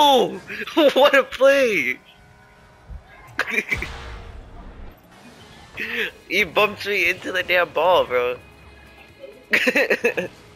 No! What a play! He bumped me into the damn ball, bro.